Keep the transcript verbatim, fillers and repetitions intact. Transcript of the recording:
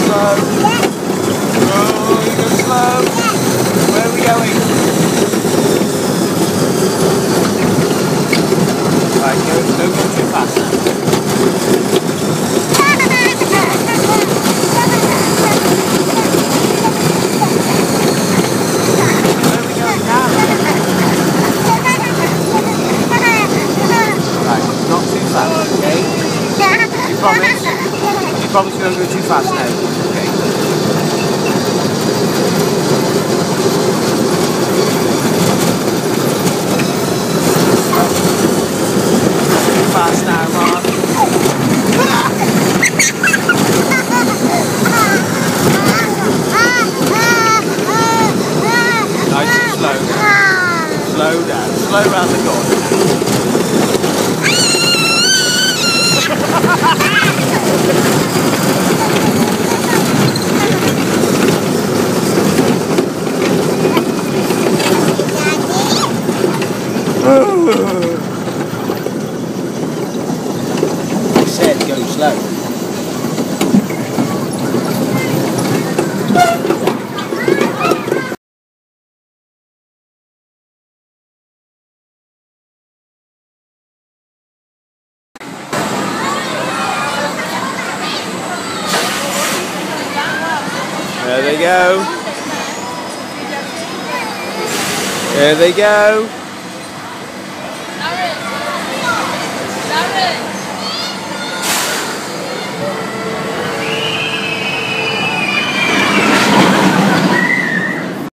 slow. Oh, you go slow. Where are we going? Right, go, don't go too fast now. Where are we going now? Right, not too fast, okay? You promise? You promise you don't go too fast now? Okay. Too fast now, Mark. Nice and slow down. Slow down. Slow round the corner. I said go slow. There they go. There they go.